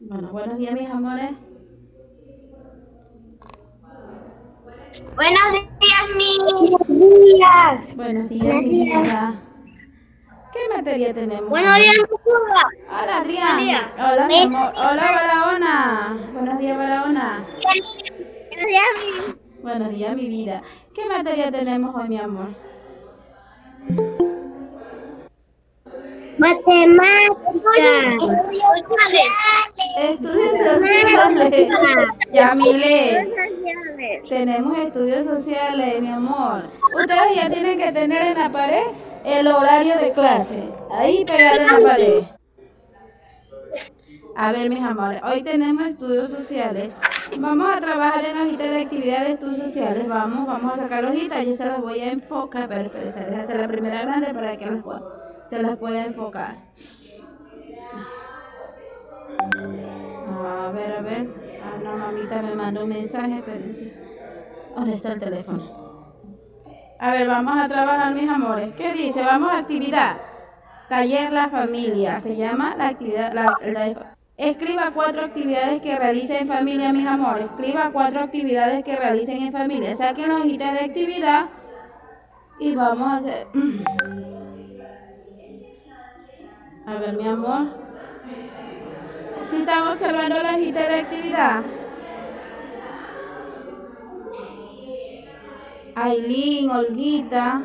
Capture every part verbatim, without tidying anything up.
Bueno, buenos días, mis amores. Buenos días, mis. Buenos días. Buenos días, mi vida. ¿Qué materia tenemos Buenos días, hoy? Lucía. Hola, Buenos Adrián. días. Hola, mi Buenos amor. Hola, Barahona. Buenos días, Barahona. días, mis. Buenos días, mi vida. ¿Qué materia tenemos hoy, mi amor? Matemáticas. Estudios sociales. Yamile. Sociales. Tenemos estudios sociales, mi amor. Ustedes ya tienen que tener en la pared el horario de clase. Ahí pegado en la pared. A ver, mis amores, hoy tenemos estudios sociales. Vamos a trabajar en la hojita de actividad de estudios sociales. Vamos, vamos a sacar hojitas. Yo se las voy a enfocar, pero espérense, déjenme hacer la primera grande para que las pueda- se las pueda enfocar. A ver, a ver. Ah, no, mamita me mandó un mensaje, espérense. ¿Dónde está el teléfono? A ver, vamos a trabajar, mis amores. ¿Qué dice? Vamos a actividad. Taller La Familia. Se llama la actividad. La, la- escriba cuatro actividades que realicen en familia, mis amores. Escriba cuatro actividades que realicen en familia. Saquen la hojita de actividad y vamos a hacer. A ver, mi amor. Si están observando la hojita de actividad. Aileen, Olguita,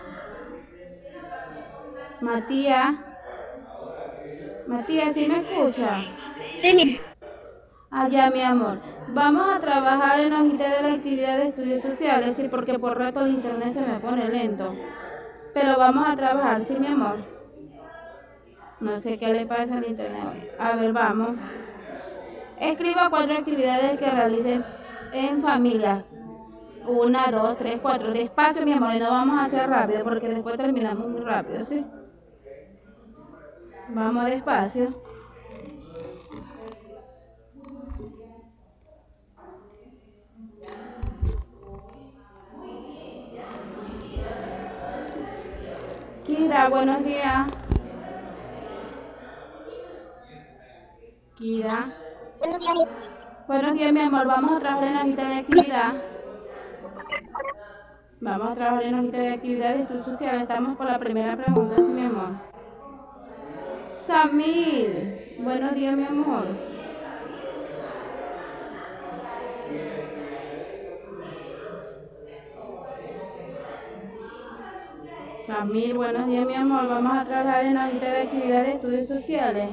Matías. Matías, ¿sí me escucha? Sí. Allá, mi amor. Vamos a trabajar en la hojita de la actividad de estudios sociales, sí, porque por rato el internet se me pone lento. Pero vamos a trabajar, sí, mi amor. No sé qué le pasa al internet hoy. A ver, vamos. Escriba cuatro actividades que realices en familia. Una, dos, tres, cuatro. Despacio, mi amor, y no vamos a hacer rápido porque después terminamos muy rápido, ¿sí? Vamos despacio. Kira, buenos días. Kira. Buenos días, mis. Buenos días, mi amor. Vamos a trabajar en la hojita de actividad. Vamos a trabajar en la hojita de actividad de estudios sociales. Estamos por la primera pregunta, sí, mi amor. Samir. Buenos días, mi amor. Samir, buenos días, mi amor. Vamos a trabajar en la hojita de actividad de estudios sociales.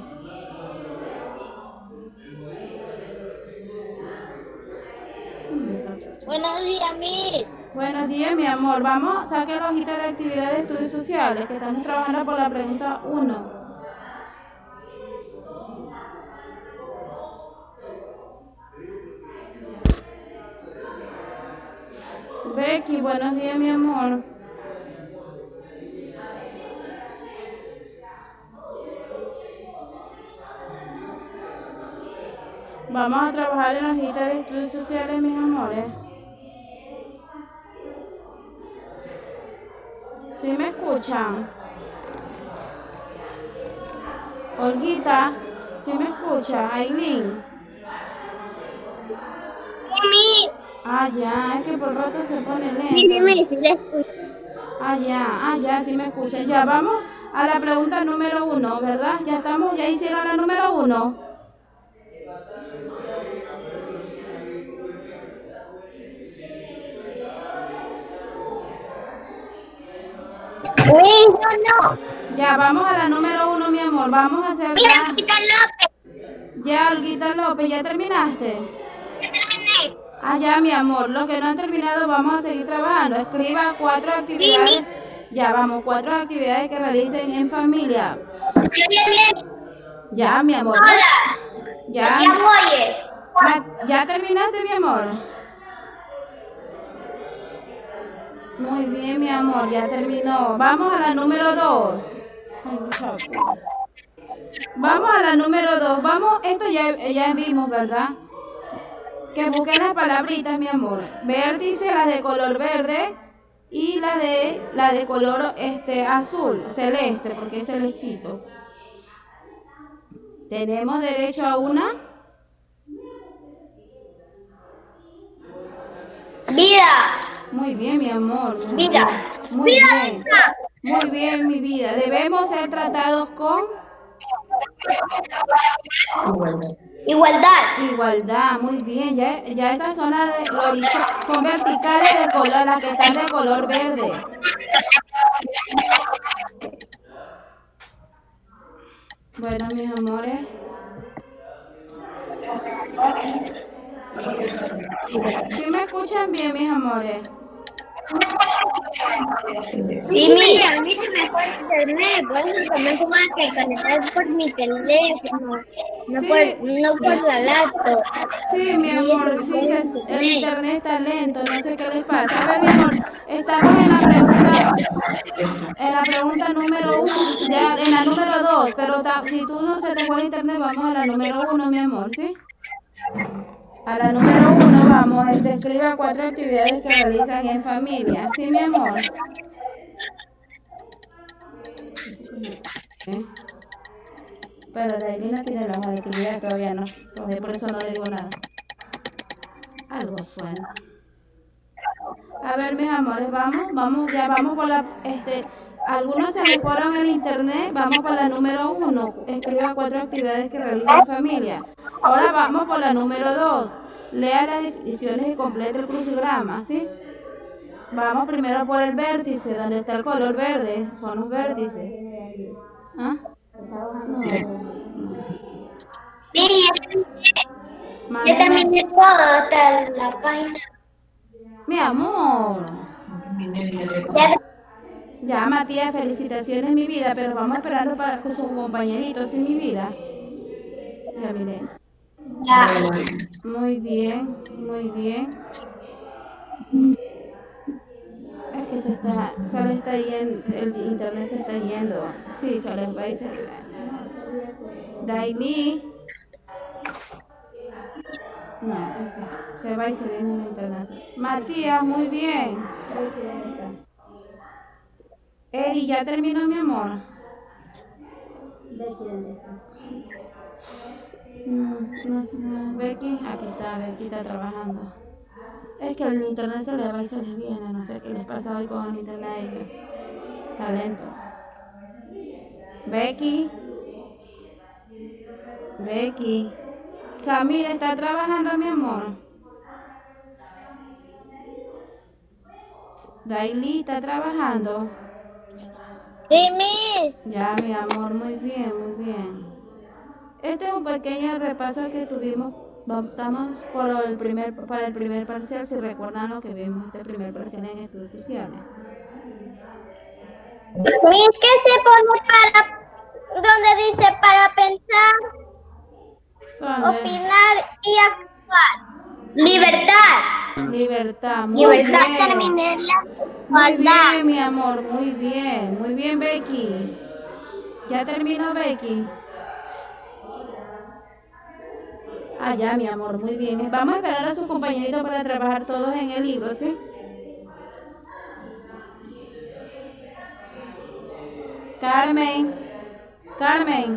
Buenos días, mis. Buenos días, mi amor. Vamos, saque la hojita de actividad de estudios sociales, que estamos trabajando por la pregunta uno. Becky, buenos días, mi amor. Vamos a trabajar en la hojita de estudios sociales, mis amores. ¿Sí me escuchan? Olguita, ¿sí me escucha? Aileen. Mis. Ah, ya, es que por rato se pone Sí, sí, lento. mis, sí, le escucho. Ah, ya, ah, ya, sí me escuchan. Ya, vamos a la pregunta número uno, ¿verdad? Ya estamos, ya hicieron la número uno. Uy, yo no. Ya, vamos a la número uno, mi amor. Vamos a hacer Mira, ya. Quita López. Ya, Olguita López, ¿ya terminaste? Terminé. Ah, ya, mi amor. Los que no han terminado, vamos a seguir trabajando. Escriba cuatro Sí, actividades. mis. Ya, vamos, cuatro actividades que realicen en familia. Bien, bien. Ya, mi amor. Hola. Ya, Ya voy. Ma- ¿ya terminaste, mi amor? Muy bien, mi amor, ya terminó. Vamos a la número dos. Ay, muchacho. Vamos a la número dos. Vamos, esto ya, ya vimos, ¿verdad? Que busquen las palabritas, mi amor. Vértice, las de color verde y la de la de color este azul, celeste, porque es celestito. Tenemos derecho a una. Vida. Muy bien, mi amor. Muy Vida. bien. Muy Vida. bien. Muy bien, mi vida. Debemos ser tratados con Igualdad. igualdad. Muy bien. Ya, ya esta zona de lo horizo- son verticales de color, las que están de color verde. Bueno, mis amores. ¿Sí me escuchan bien, mis amores? Sí, mira, a mí se me fue el internet, por eso también como que conectar por mi teléfono, no Sí, por, no por la laptop. sí, mi Y amor, se me sí, fue el se- el internet. internet está lento, no sé qué les pasa. A ver, mi amor, estamos en la pregunta, en la pregunta número uno, ya en la número dos, pero ta- si tú no se te fue el internet, vamos a la número uno, mi amor, ¿sí? A la número uno vamos, este, escriba cuatro actividades que realizan en familia, ¿sí, mi amor? ¿Eh? Pero Daily no tiene la hoja de actividad, todavía no, todavía por eso no le digo nada. Algo suena. A ver, mis amores, vamos, vamos, ya vamos por la, este, algunos se les fueron el internet, vamos por la número uno, escriba cuatro actividades que realiza en familia. Ahora vamos por la número dos, lea las definiciones y complete el crucigrama, ¿sí? Vamos primero por el vértice, donde está el color verde, son los vértices. ¿Ah? No. Sí, ya Mándeme. terminé todo hasta la página. Mi amor. Ya, Ya, Matías, felicitaciones, mi vida, pero vamos esperando para con su compañerito, ¿sí, mi vida? Ya, mire. ya. Muy bien, muy bien. Es que se está, se le está yendo, el internet se está yendo. Sí, se les va y se va. Daily. No, se va y se viene el internet. Matías, muy bien. Eri, ya terminó, mi amor. Mm, no sé, Becky, aquí está, Becky está trabajando. Es que el internet se le va y se les viene, no sé qué les pasa hoy con el internet. Está lento. Becky, Becky. Samir está trabajando, mi amor. Daily está trabajando. Sí, Miss. Ya, mi amor, muy bien, muy bien. Este es un pequeño repaso que tuvimos. Va- Estamos por el primer, para el primer parcial, si recuerdan lo que vimos este primer parcial en estudios sociales. Miss, ¿qué se pone para, donde dice para pensar, ¿Dónde? opinar y actuar? Libertad. Libertad, muy Libertad. bien. Terminé la Muy igualdad. bien, mi amor, muy bien. Muy bien, Becky. ¿Ya terminó, Becky? Ah, ya, mi amor, muy bien. Vamos a esperar a sus compañeritos para trabajar todos en el libro, ¿sí? Carmen, Carmen.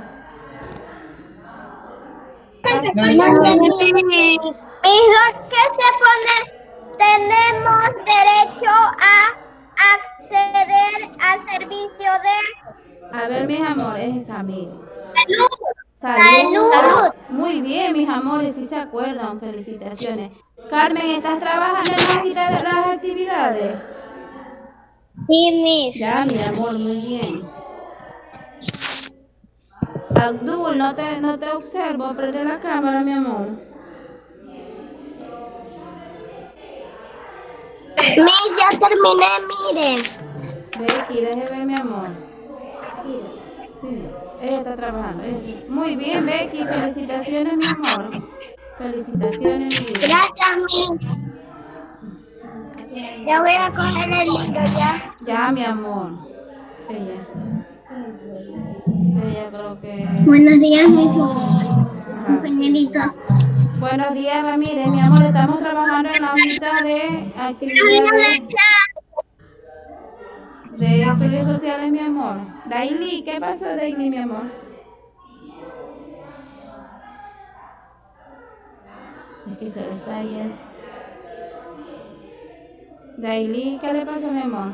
Mis, ¿qué se pone? Tenemos derecho a acceder al servicio de A ver, mis amores, Samir. salud. Salud. Salud. Muy bien, mis amores, si se acuerdan, felicitaciones. Carmen, ¿estás trabajando en la hojita de las actividades? Sí, Miss. Ya, mi amor, muy bien. Abdul, no te, no te observo, prende la cámara, mi amor. Miss, ya terminé, miren. Becky, deje ver, mi amor. Sí, ella está trabajando. ella sí. Muy bien, Becky, felicitaciones, mi amor. Felicitaciones, mi vida. Gracias, Miss. Ya voy a coger el libro ya. Ya, mi amor. Ella. Ella creo que... Buenos días, mis Ajá. compañeritos. Buenos días, Ramírez, mi amor. Estamos trabajando en la hojita de actividades de estudios sociales, mi amor. Daily, ¿qué pasó, Daily, mi amor? Es que se le está yendo. Daily, ¿qué le pasa, mi amor?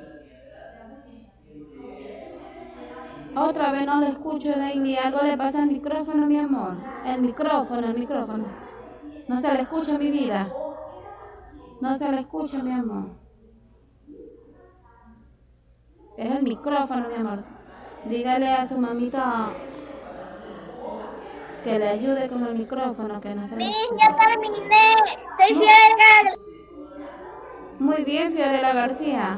Otra vez no le escucho, Daily. Algo le pasa al micrófono, mi amor. El micrófono, el micrófono. No se le escucha, mi vida. No se le escucha, mi amor. Es el micrófono, mi amor. Dígale a su mamita que le ayude con el micrófono, que no se le escucha. Ya terminé. Soy Fiorella. Muy bien, Fiorella García.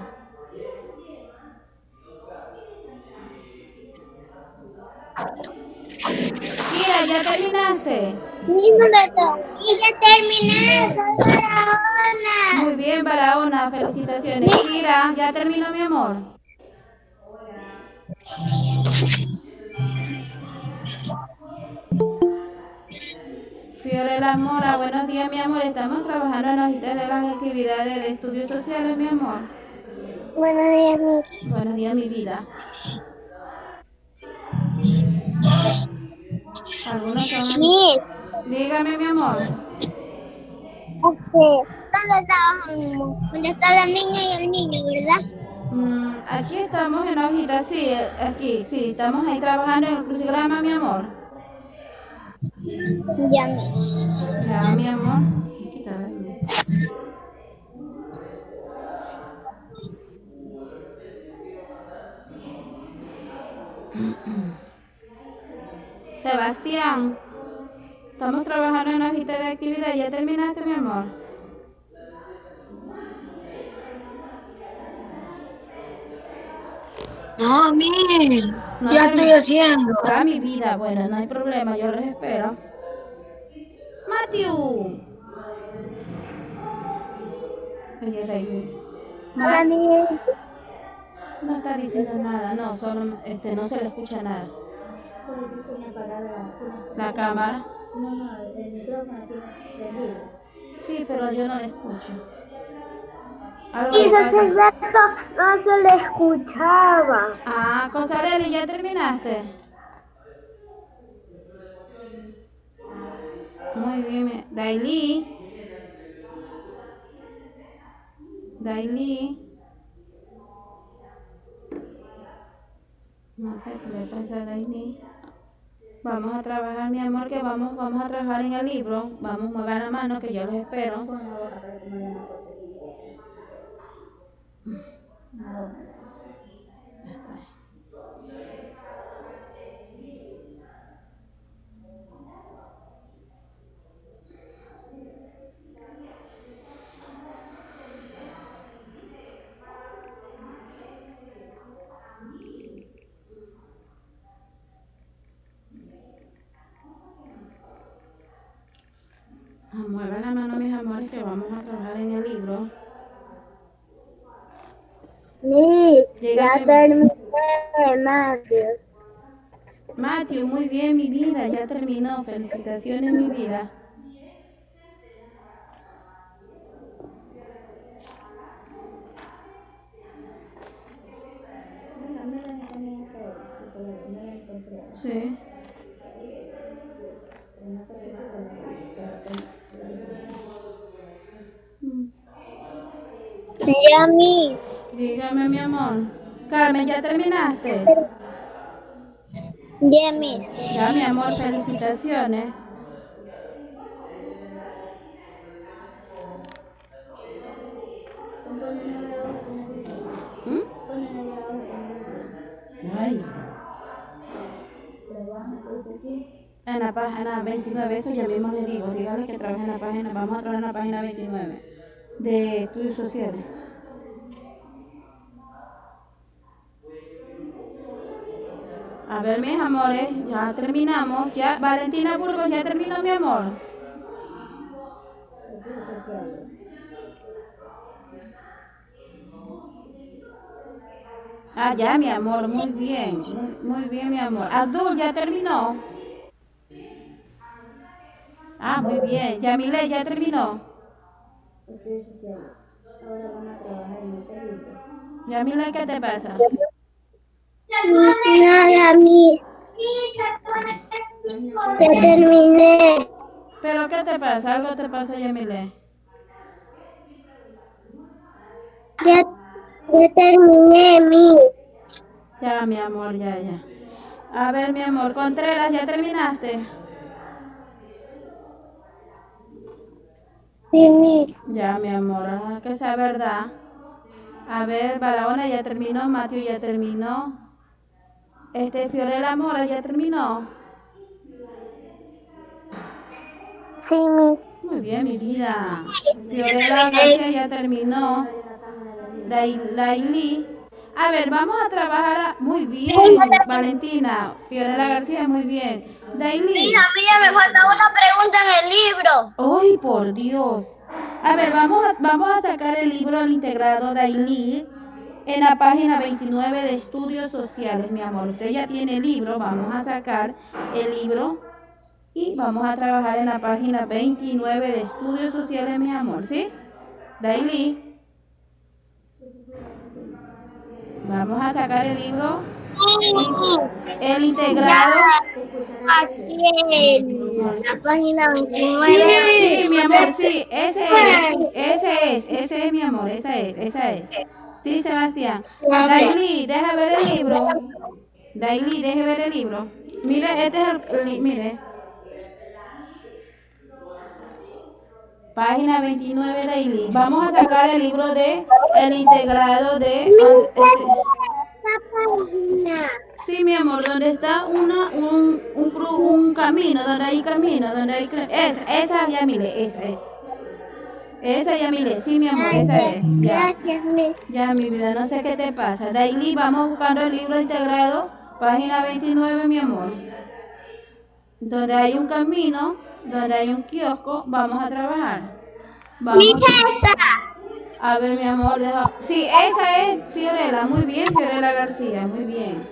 Mira, ¿ya terminaste? Y ya terminé. Soy Barahona. Muy bien, Barahona, felicitaciones. Kira, ¿ya terminó, mi amor? Fiorella Mora, buenos días, mi amor. Estamos trabajando en las hojitas de las actividades de estudios sociales, mi amor. Buenos días, Miss. Buenos días, mi vida. Algunos son... Miss. Dígame, mi amor. Este, ¿dónde trabajamos? ¿Dónde está la niña y el niño, verdad? Mm, aquí estamos en la hojita, sí, aquí, sí. Estamos ahí trabajando en el crucigrama, mi amor. Ya, Miss. Ya, mi amor. Aquí está la niña. Sebastián, estamos trabajando en la hojita de actividad. ¿Ya terminaste, mi amor? No, Miss, No ya termi- estoy haciendo. Ah, mi vida, bueno, no hay problema, yo los espero. Matthew. Oye, Rey. Ma- no está diciendo nada, no, solo este, no se le escucha nada. La cámara. No, no, el micrófono tiene prendido. Sí, pero yo no le escucho. Algo Y le pasa. hace rato no se le escuchaba. Ah, Cosarelli, ¿ya terminaste? Muy bien, mi- Daily. Daily. No sé qué le pasa a Daily. Vamos a trabajar, mi amor, que vamos, vamos a trabajar en el libro. Vamos, muevan la mano, que yo los espero. Pon la boca para que no vean la foto. Una boca. Ya está. Ah, muevan la mano, mis amores, que vamos a trabajar en el libro. Miss, ya Dígame. terminé, Matthew. Matthew, muy bien, mi vida, ya terminó. Felicitaciones, mi vida. Mira, mira que también está ahí, porque la primera encontré. Sí. Pero no parece que Mm. Ya, Miss. Dígame, mi amor. Carmen, ¿ya terminaste? Ya, Miss. Ya, mi amor, felicitaciones. ¿Mm? Ay. trabaja, pues aquí. En la página veintinueve, eso ya mismo le digo. Dígale que trabaje en la página, vamos a trabajar en la página veintinueve de estudios sociales. A ver, mis amores, ya terminamos. Ya, Valentina Burgos, ya terminó, mi amor. Estudios sociales. Ah, ya, mi amor, muy bien. Muy, muy bien, mi amor. Abdul, ya terminó. Ah, muy bien. Yamile, ya terminó. Estudios sociales. Ahora van a trabajar en ese libro. Yamile, ¿qué te pasa? Nada, Miss. Ya terminé. ¿Pero qué te pasa? ¿Algo te pasa, Yamile? Ya, ya terminé, mi. Ya, mi amor, ya, ya. A ver, mi amor, Contreras, ¿ya terminaste? Sí, mi. Ya, mi amor, ah, que sea verdad. A ver, Barahona ya terminó, Mateo ya terminó. Este, Fiorella Mora ya terminó. Sí, mi. Muy bien, mi vida. Fiorella García ya terminó. Dai- Daily. A ver, vamos a trabajar. a- Muy bien, Valentina. Fiorella García, muy bien. Daily. ya me falta una pregunta en el libro. ¡Ay, por Dios! A ver, vamos a, vamos a sacar el libro al integrado Daily en la página veintinueve de Estudios Sociales, mi amor. Usted ya tiene el libro, vamos a sacar el libro y vamos a trabajar en la página veintinueve de Estudios Sociales, mi amor, ¿sí? Daily. Vamos a sacar el libro, el integrado. Aquí en la página veintinueve. Sí, mi amor, sí, ese es, ese es, ese es mi amor, esa es, esa es. Sí, Sebastián. Daily, deja ver el libro. Daily, deje ver el libro. Mire, este es el, li- mire. Página veintinueve, Daily. Vamos a sacar el libro de el integrado de este, sí, mi amor, donde está una, un, un, cru- un camino, donde hay camino, donde hay... cre- Esa, esa ya mire, esa es. Esa ya mire, sí, mi amor, esa es. Ya, Gracias, mi. ya, mi vida, no sé qué te pasa. Daily, vamos buscando el libro integrado, página veintinueve, mi amor. Donde hay un camino, donde hay un kiosco, vamos a trabajar. Vamos. A ver, mi amor, deja... Sí, esa es Fiorella, muy bien, Fiorella García, muy bien.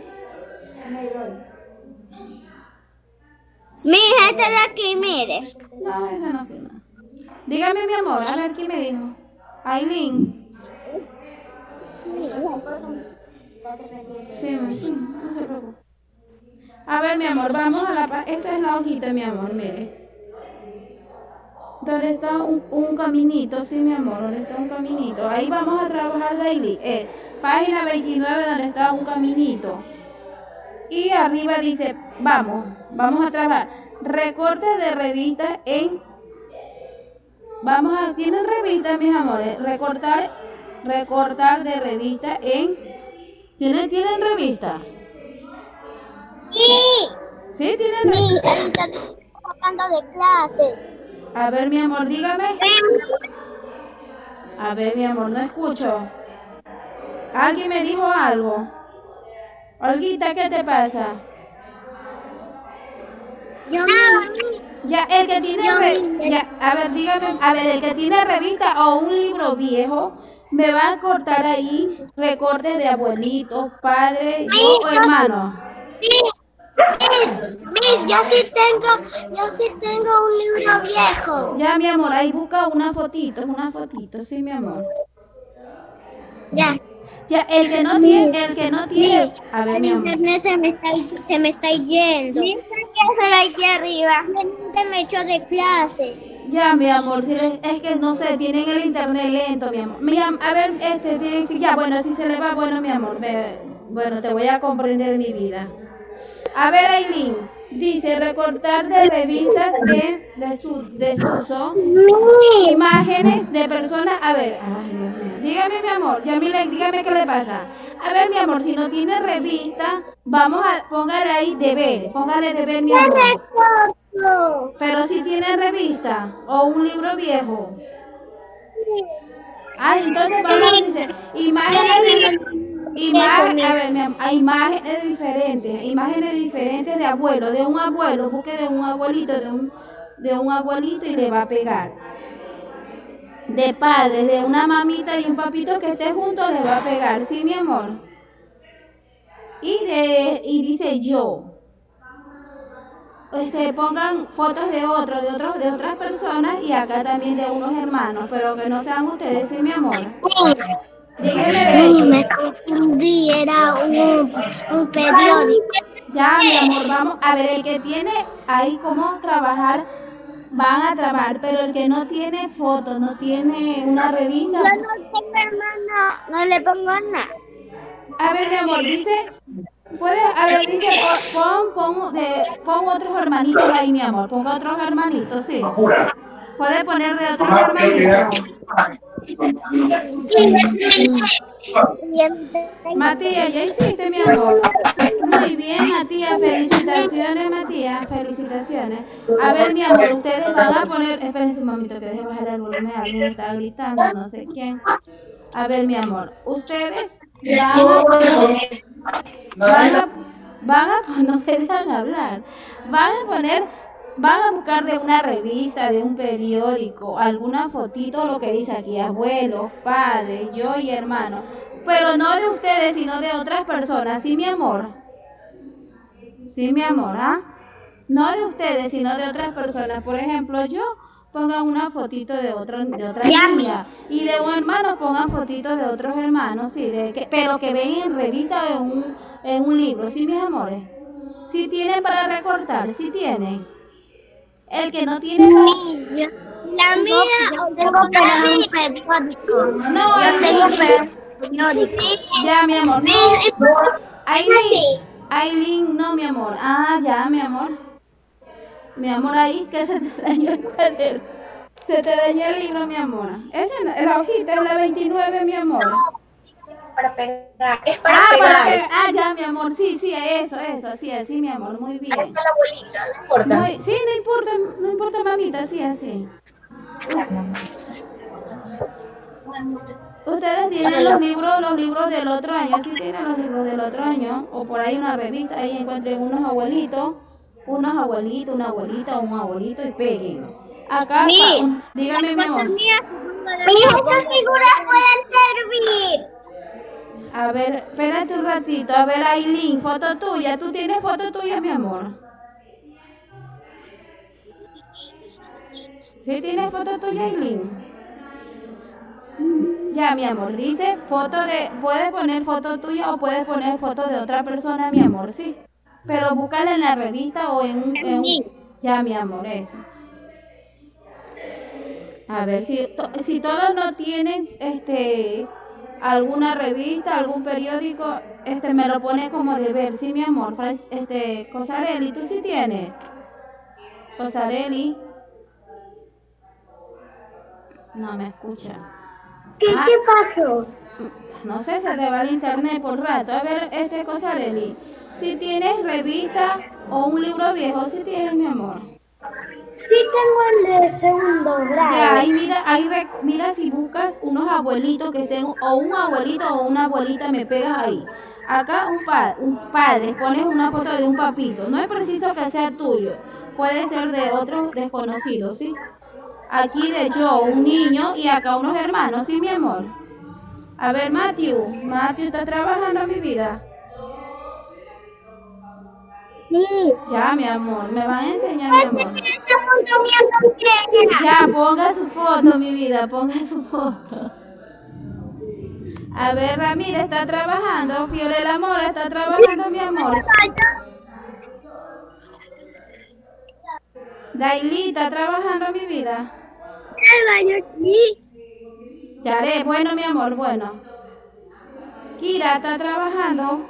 Mi gente de aquí, mire. No, esa no sé nada. Dígame, mi amor, a ver quién me dijo. Aileen. Sí, sí, no se preocupe. A ver, mi amor, vamos a la... pa- Esta es la hojita, mi amor, mire. Donde está un, un caminito, sí, mi amor, donde está un caminito. Ahí vamos a trabajar daily. Eh, página veintinueve, donde está un caminito. Y arriba dice, vamos, vamos a trabajar. Recortes de revistas en... Vamos a... ¿Tienen revistas, mis amores? Recortar, recortar de revista en... ¿Tienen, tienen revista? Sí. ¿Sí? ¿Tienen Mi, revista? el internet está sacando de clases. A ver, mi amor, dígame. Sí. A ver, mi amor, no escucho. ¿Alguien me dijo algo? Olguita, ¿qué te pasa? Yo Ya, el que tiene Yo re- misma. ya, a ver, dígame, a ver, el que tiene revista o un libro viejo, me va a cortar ahí recortes de abuelitos, padres, yo o hermanos. Miss, yo sí tengo, yo sí tengo un libro viejo. Ya, mi amor, ahí busca una fotito, una fotito, sí, mi amor. Ya. Ya, el que no tiene, el que no tiene, a ver, El mi amor. internet se me está, se me está yendo. Mira que se aquí arriba. Se me echó de clase. Ya, mi amor, si le- es que no sé, tienen el internet lento, mi amor. Mi am- a ver, este, tiene, sí, ya, bueno, si se le va, bueno, mi amor, me- bueno, te voy a comprender mi vida. A ver, Aileen, dice recortar de revistas en desu- desuso, imágenes de personas, a ver, ay, Dios mío, dígame, mi amor, Yamile, dígame qué le pasa. A ver, mi amor, si no tiene revista, vamos a, póngale ahí deber, póngale deber, mi amor. Pero si tiene revista o un libro viejo. Ah, entonces vamos a decir imágenes de, imagen, a ver, mi am- a imágenes diferentes, imágenes diferentes de abuelo, de un abuelo, busque de un abuelito, de un, de un abuelito y le va a pegar. De padres, de una mamita y un papito que esté juntos le va a pegar, ¿sí, mi amor? Y de, y dice yo. Este, pongan fotos de otros, de otros, de otras personas y acá también de unos hermanos, pero que no sean ustedes, sí, mi amor. Dígame, Sí, Betty. me confundí, era un, un periódico. Ya, mi amor, vamos a ver el que tiene ahí cómo trabajar van a trabajar, pero el que no tiene foto, no tiene una revista. Yo no tengo hermano, no le pongo nada. A ver, mi amor, dice, puede, a ver, dice, pon, pon, de, pon otros hermanitos ahí, mi amor, ponga otros hermanitos, sí. Puede poner de otros hermanitos. Matías, ya hiciste, mi amor. Muy bien, Matías, felicitaciones, Matías, felicitaciones. A ver, mi amor, ustedes van a poner, espérense un momento que deje bajar el volumen, alguien está gritando, no sé quién. A ver, mi amor, ustedes van a, van a, van a, no me dejan hablar, van a poner, van a buscar de una revista, de un periódico, alguna fotito, lo que dice aquí, abuelos, padres, yo y hermanos, pero no de ustedes, sino de otras personas, ¿sí, mi amor? Sí, mi amor, ¿ah? No de ustedes, sino de otras personas. Por ejemplo, yo pongan una fotito de otro, de otra niña, y de un hermano pongan fotitos de otros hermanos, sí, de que, pero que ven en revista o en un, en un libro, ¿sí, mis amores? ¿Sí tienen para recortar? ¿Sí tienen? El que no tiene... Sí, yo, la mía yo tengo para un periódico. No, yo tengo para un periódico. Ya, mi amor. No. Aileen, Aileen, no, mi amor. Ah, ya, mi amor. Mi amor, ahí que se te dañó el cuaderno. Se te dañó el libro, mi amor. Esa es la hojita, es la veintinueve, mi amor. Para pegar, es para ah, pegar. Para pegar. Ah, ya, mi amor, sí, sí, eso, eso, así, así, mi amor, muy bien. Ahí está la bolita, no importa. Muy, sí, no importa, no importa, mamita, sí, así. Ustedes tienen los libros, los libros del otro año, sí tienen los libros del otro año, o por ahí una revista, ahí encuentren unos abuelitos, unos abuelitos, una abuelita o un abuelito y peguen. Acá, Miss, un, dígame, mi amor. Mis, estas figuras pueden servir. A ver, espérate un ratito. A ver, Aileen, foto tuya. ¿Tú tienes foto tuya, mi amor? ¿Sí tienes foto tuya, Aileen? Ya, mi amor. Dice foto de... Puedes poner foto tuya o puedes poner foto de otra persona, mi amor, sí. Pero búscala en la revista o en un... En un... Ya, mi amor, eso. A ver, si, to, si todos no tienen, este... alguna revista, algún periódico, este me lo pone como deber, sí, mi amor. Este, Cosarelli, ¿tú sí tienes? Cosarelli. No me escucha. ¿Qué, ah, ¿Qué pasó? No sé, se te va el internet por rato. A ver, este Cosarelli, si tienes revista o un libro viejo, si tienes, mi amor. Sí tengo el de segundo grado. Ya, ahí mira, ahí mira si buscas unos abuelitos que estén, o un abuelito o una abuelita, me pegas ahí. Acá un, pa, un padre, pones una foto de un papito. No es preciso que sea tuyo, puede ser de otros desconocidos, ¿sí? Aquí de yo, un niño, y acá unos hermanos, ¿sí, mi amor? A ver, Matthew, Matthew está trabajando, mi vida. Sí. Ya, mi amor, me van a enseñar, mi amor. Ya, ponga su foto, mi vida, ponga su foto. A ver, Ramírez está trabajando, Fiorella Mora está trabajando, mi amor. Daily está trabajando, mi vida. Ya haré, bueno, mi amor, bueno. Kira está trabajando.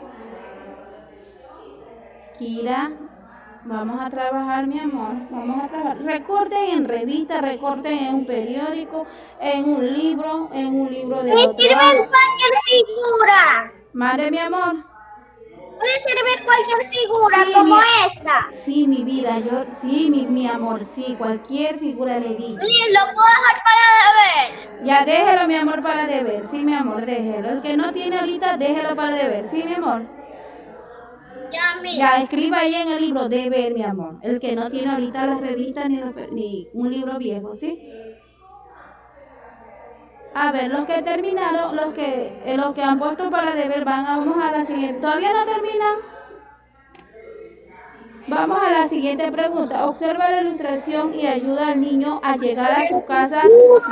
Kira, vamos a trabajar, mi amor, vamos a trabajar. Recorten en revista, recorten en un periódico, en un libro, en un libro de otro. Puede servir cualquier figura. Madre, mi amor. Puede servir cualquier figura, Sí, como mi, esta. Sí, mi vida, yo, sí, mi, mi amor, sí, cualquier figura le di. Sí, lo puedo dejar para deber. Ya, déjelo, mi amor, para deber, sí, mi amor, déjelo. El que no tiene ahorita, déjelo para deber, sí, mi amor. Ya, mi. Ya, escriba ahí en el libro, deber, mi amor. El que no tiene ahorita las revistas ni, los, ni un libro viejo, ¿sí? A ver, los que terminaron, los que eh, los que han puesto para deber, van a, vamos a la siguiente. ¿Todavía no terminan? Vamos a la siguiente pregunta. Observa la ilustración y ayuda al niño a llegar a su casa.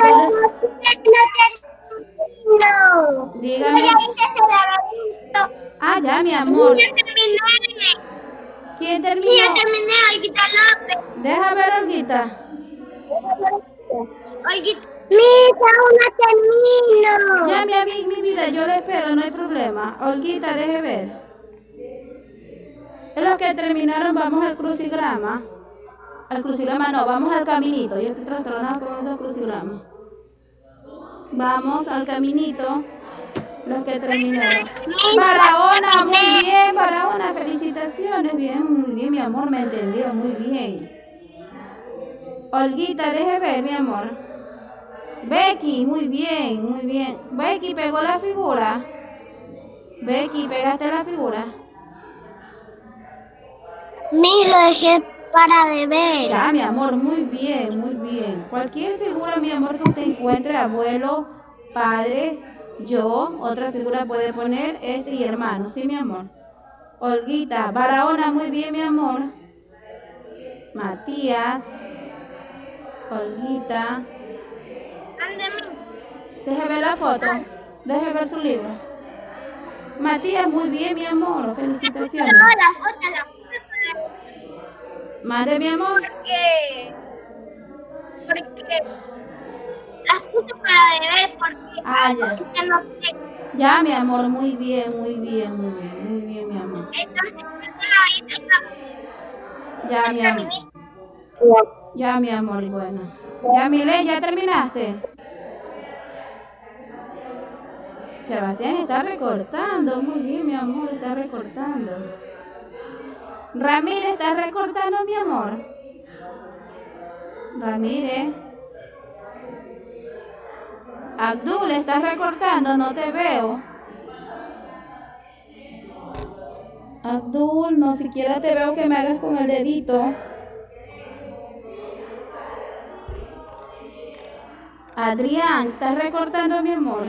No. Dígame. Ya hice ese laberinto. Ah, ya, mi amor. Ya terminé. ¿Quién terminó? Ya terminé, Olguita López. Deja ver, Olguita. Oye, misa, una termino. Ya, mi, ami- mi vida, yo le espero, no hay problema. Olguita, deje ver. En los que terminaron, vamos al crucigrama. Al crucigrama no, vamos al caminito. Yo estoy trastornada con esos crucigramas. Vamos al caminito. Los que terminaron. Barahona, muy bien, Barahona, felicitaciones. Bien, muy bien, mi amor, me entendió, muy bien. Olguita, deje ver, mi amor. Becky, muy bien, muy bien. Becky, pegó la figura. Becky, pegaste la figura. Mi lo dejé para de ver. Ya, mi amor, muy bien, muy bien. Cualquier figura, mi amor, que usted encuentre, abuelo, padre, yo, otra figura puede poner este y hermano, ¿sí, mi amor? Olguita, Barahona, muy bien, mi amor. Matías, Olguita. Deje ver la foto, deje ver su libro. Matías, muy bien, mi amor, felicitaciones. No, la foto, la foto. Mande, mi amor. Porque, porque las puse para de ver porque Ah, ya. ahorita no sé. Ya, mi amor, muy bien, muy bien, muy bien, muy bien, mi amor. Entonces, yo la hice Ya, mi amor. Ya, mi amor, bueno. Ya, Mile, ¿ya terminaste? Sebastián está recortando, muy bien, mi amor, está recortando. Ramírez, ¿estás recortando, mi amor? Ramírez. Abdul, ¿estás recortando? No te veo. Abdul, no siquiera te veo que me hagas con el dedito. Adrián, ¿estás recortando, mi amor?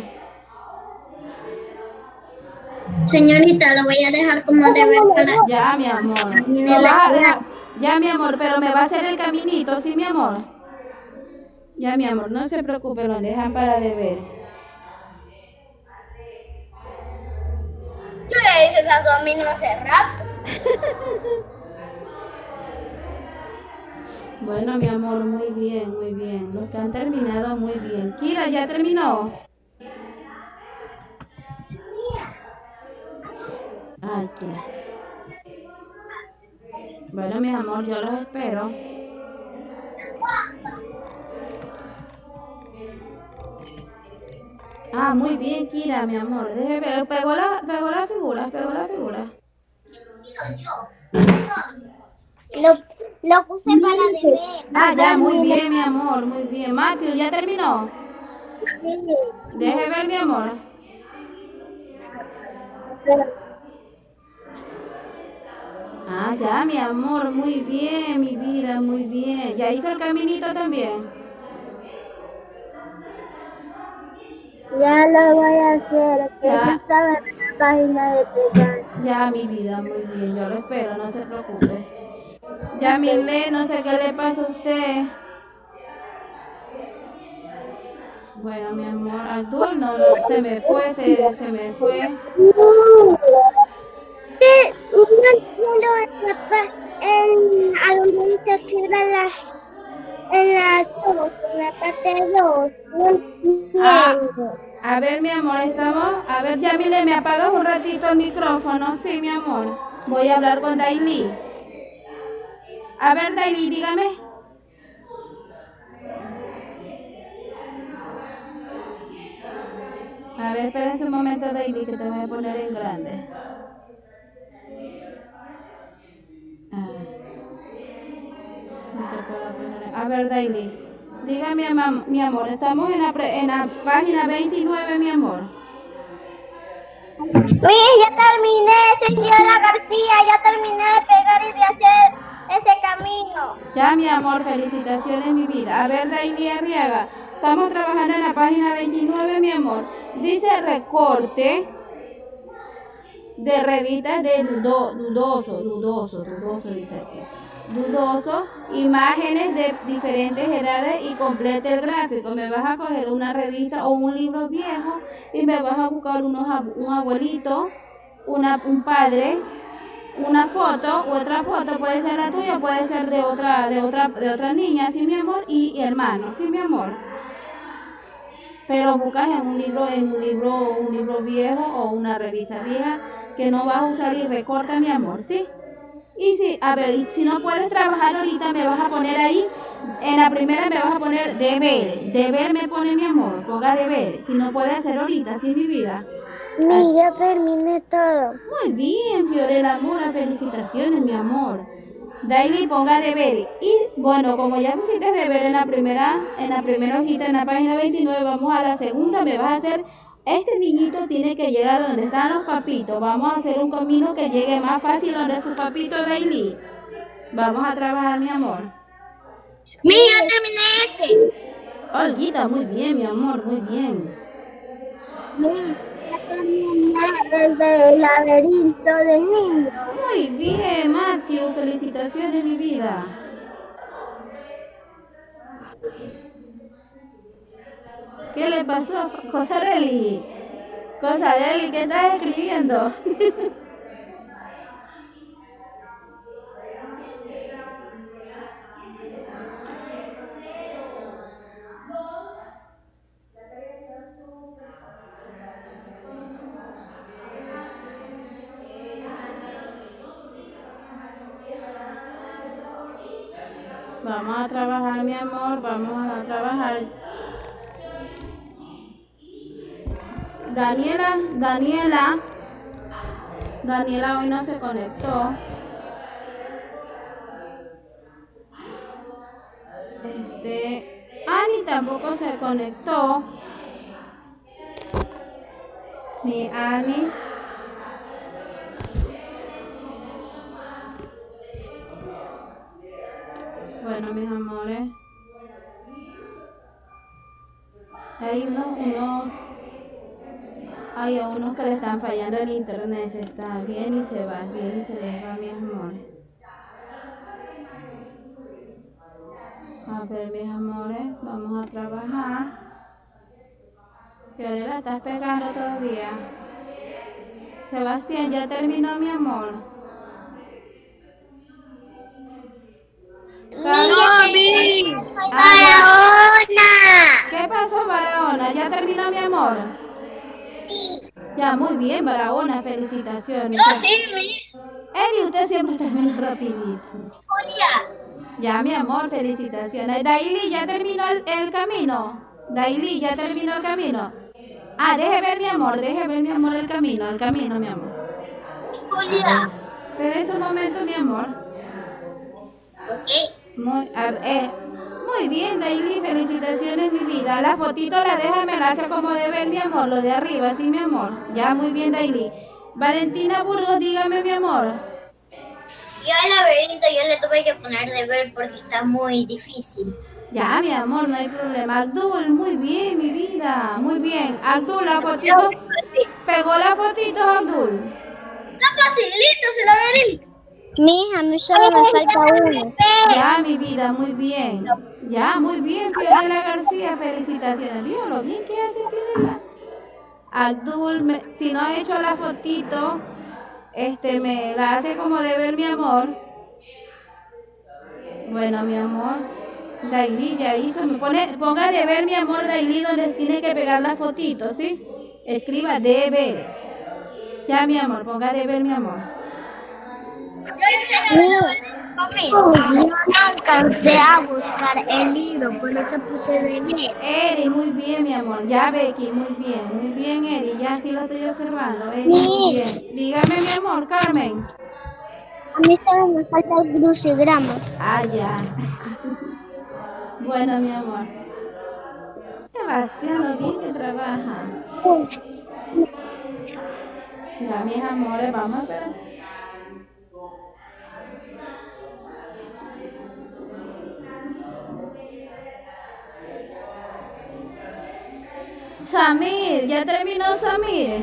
Señorita, lo voy a dejar como de ver para... Ya, mi amor. Lo vas a dejar. Ya, mi amor, pero me va a hacer el caminito, ¿sí, mi amor? Ya, mi amor, no se preocupe, lo dejan para de ver. Yo le hice esas dominos hace rato. Bueno, mi amor, muy bien, muy bien. Los que han terminado, muy bien. Kira, ¿ya terminó? Ay, Kira. Bueno, mi amor, yo los espero. Ah, muy bien, Kira, mi amor. Déjeme ver. Pegó la, pegó la figura, pegó la figura. Lo, lo puse para de ver. Ah, ya, muy bien, mi amor, muy bien. Matthew, ¿ya terminó? Deje ver, mi amor. Ah, ya, mi amor, muy bien, mi vida, muy bien. ¿Ya hizo el caminito también? Ya lo voy a hacer, que Ya. no estaba en la página de pegar. Ya, mi vida, muy bien. Yo lo espero, no se preocupe. Ya, Mile, no sé qué le pasa a usted. Bueno, mi amor, Abdul, no, no, se me fue, se, se me fue. Sí, no entiendo en la pa- en a donde se escribe las en la dos, en la parte dos. No Ah, entiendo. a ver, mi amor, estamos. A ver, Yamile, ¿me apagas un ratito el micrófono? Sí, mi amor. Voy a hablar con Daily. A ver, Daily, dígame. A ver, espérense un momento, Daily, que te voy a poner en grande. Ah, no te puedo poner. A ver, Daily. Dígame, mam- mi amor, estamos en la, pre- en la página veintinueve, mi amor. Mire, ya terminé, señora García, ya terminé de pegar y de hacer ese camino. Ya, mi amor, felicitaciones, mi vida. A ver, Daily Arriaga, estamos trabajando en la página veintinueve, mi amor. Dice recorte de revistas de dudo, dudoso, dudoso, dudoso, dice aquí. Dudoso, imágenes de diferentes edades y complete el gráfico. Me vas a coger una revista o un libro viejo y me vas a buscar unos, ab- un abuelito, una, un padre una foto, u otra foto, puede ser la tuya, puede ser de otra, de otra, de otra niña, sí mi amor, y, y hermano, sí mi amor. Pero buscas en un libro, en un libro, un libro viejo o una revista vieja que no vas a usar y recorta mi amor, ¿sí? Y si, a ver, y si no puedes trabajar ahorita, me vas a poner ahí, en la primera me vas a poner deber, deber me pone mi amor, ponga deber, si no puedes hacer ahorita, sí mi vida. Mi, ya terminé todo. Muy bien, Fiorella Mora, felicitaciones mi amor. Daily ponga deber. Y bueno, como ya me hiciste deber en la primera, en la primera hojita, en la página veintinueve, vamos a la segunda, me vas a hacer, este niñito tiene que llegar donde están los papitos, vamos a hacer un camino que llegue más fácil donde su papito Daily. Vamos a trabajar mi amor. Mi, ya terminé ese. Olguita, muy bien mi amor, muy bien. Mi, ya terminé el del laberinto del niño. Muy bien, Matthew, felicitaciones mi vida. ¿Qué le pasó, Cosarelli? Cosarelli, ¿qué estás escribiendo? Vamos a trabajar, mi amor, vamos a trabajar. Daniela, Daniela, Daniela hoy no se conectó. Este, Ani tampoco se conectó. Ni Ani. Bueno, mis amores. Hay unos, unos, hay a unos que le están fallando el internet, se está bien y se va, bien y se les va, mis amores. A ver, mis amores, vamos a trabajar. Fiorella, ¿estás pegando todavía? Sebastián, ¿ya terminó, mi amor? No, mi. ¡Barahona! ¿Qué pasó, Barahona? ¿Ya terminó, mi amor? Ya, muy bien, Barahona, felicitaciones. No, sí, mi. Eri, usted siempre termina rapidito. Julia. Ya, mi amor, felicitaciones. Daily, ¿ya terminó el, el camino? Daily, ¿ya terminó el camino? Ah, deje ver, mi amor, deje ver, mi amor, el camino, el camino, mi amor. Julia. Espérese un momento, mi amor. Ok. Muy, a, eh, muy bien, Daily, felicitaciones, mi vida. La fotito la deja, me la hace como de ver, mi amor, lo de arriba, sí, mi amor. Ya, muy bien, Daily. Valentina Burgos, dígame, mi amor. Yo el laberinto yo le tuve que poner de ver porque está muy difícil. Ya, mi amor, no hay problema. Abdul, muy bien, mi vida, muy bien. Abdul, la fotito, pegó la fotito, Abdul. Está facilito ese laberinto. Mi hija, a mí solo me falta uno. Ya, mi vida, muy bien. Ya, muy bien, Fiorella García, felicitaciones. ¿Vio lo bien que hace Fiorella? Abdul, me, si no ha hecho la fotito, este, me la hace como de ver, mi amor. Bueno, mi amor, Daily ya hizo, me pone, ponga de ver, mi amor, Daily, donde tiene que pegar la fotito, ¿sí? Escriba de ver. Ya, mi amor, ponga de ver, mi amor. Yo no alcancé a buscar el libro, por eso puse de ver. Eri, muy bien, mi amor. Ya, Becky, muy bien, muy bien, Eri. Ya sí lo estoy observando. Eri, muy bien. Dígame, mi amor, Carmen. A mí solo me falta el crucigrama. Ah, ya. Bueno, mi amor. Sebastián, lo bien que trabaja. Ya, mis amores, vamos a esperar. Samir, ¿ya terminó Samir?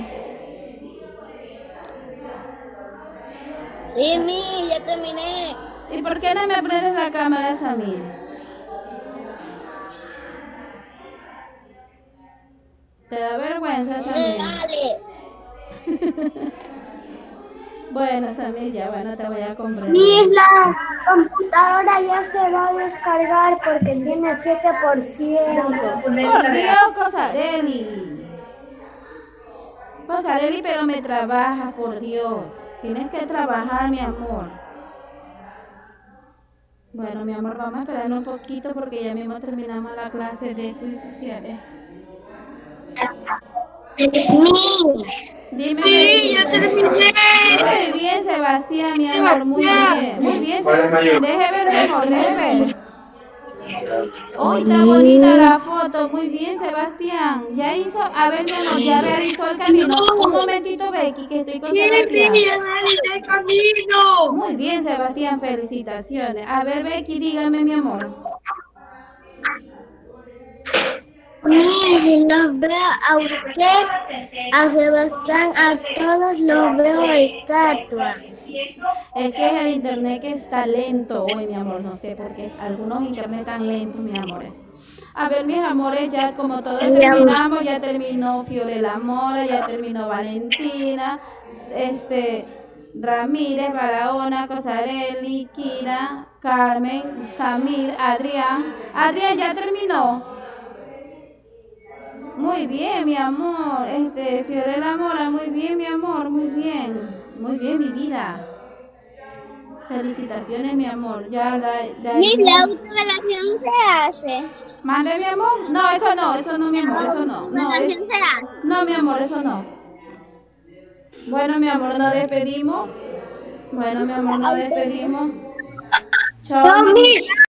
Sí, mi, ya terminé. ¿Y por qué no me prendes la cámara, Samir? ¿Te da vergüenza, Samir? Dale. Bueno, Samir, ya bueno, te voy a comprender. Miss, la computadora ya se va a descargar porque tiene siete por ciento. Por Dios, Cosarelli. Cosarelli, pero me trabajas, por Dios. Tienes que trabajar, mi amor. Bueno, mi amor, vamos a esperar un poquito porque ya mismo terminamos la clase de estudios sociales. Miss, Dime, Sí, Melissa. ya terminé. Muy bien, Sebastián, mi amor, muy bien. Muy bien, Sebastián. Deje ver, mi amor, deje ver. Hoy está bonita la foto, muy bien, Sebastián. Ya hizo, a ver, mi amor, ya realizó el camino. Un momentito, Becky, que estoy con Sí, Sebastián. mi, analicé el camino. Muy bien, Sebastián, felicitaciones. A ver, Becky, dígame, mi amor. Miss, los veo a usted, a Sebastián, a todos los veo estatua. Es que es el internet que está lento hoy, mi amor, no sé por qué. Algunos internet tan lentos, mis amores. A ver, mis amores, ya como todos terminamos, ya terminó Fiorella Mora, ya terminó Valentina, este, Ramírez, Barahona, Cosarelli, Kira, Carmen, Samir, Adrián. Adrián, ya terminó. Muy bien, mi amor. Este, Fiorella Mora, muy bien, mi amor, muy bien. Muy bien, mi vida. Felicitaciones, mi amor. Ya la, la Miss, la autoevaluación se hace. ¿Mande, mi amor? No, eso no, eso no, mi amor, eso no. No, es- se hace. no, mi amor, eso no. Bueno, mi amor, nos despedimos. Bueno, mi amor, nos despedimos. Chao. No, Miss.